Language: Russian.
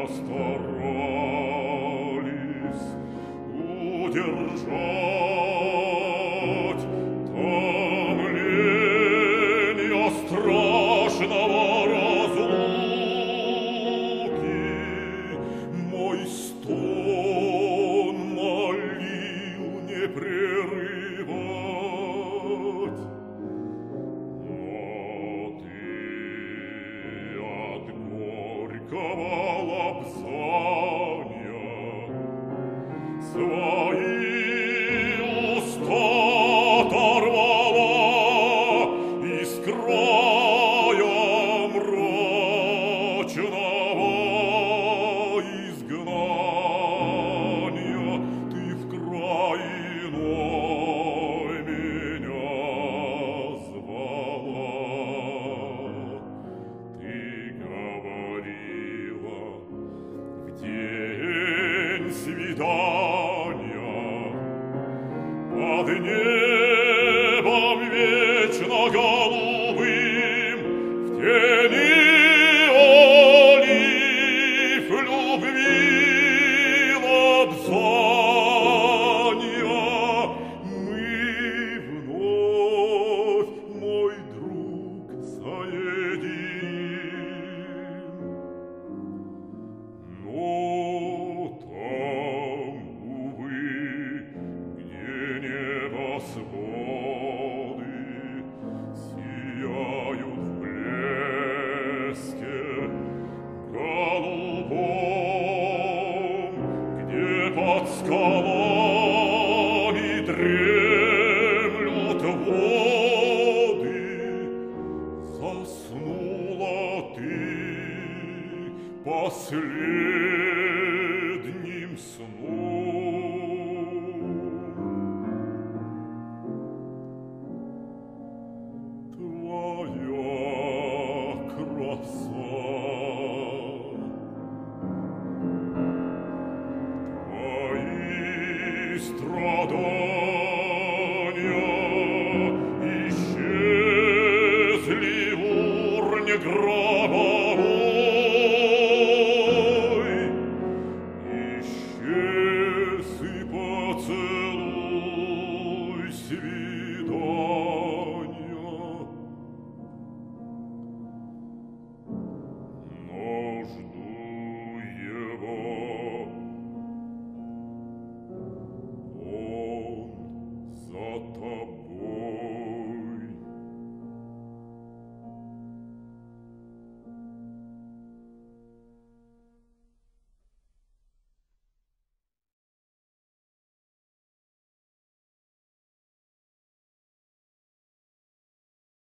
старались удержать томления страшного разлуки. Мой стон молил не прерывать. Но ты от горького лобзания свои уста оторвала из края мрачного изгнания. Ты в край иной меня звала. Ты говорила в день свидания под небом вечно голубым, в тени олив любви лобзания. Мы вновь, мой друг, соединим. Но там, увы, где небосводы сияют в блеске голубом, где под скалами дремлют воды, заснула ты последним сном. Твоя краса, твои страдания исчезли в урне гробовой.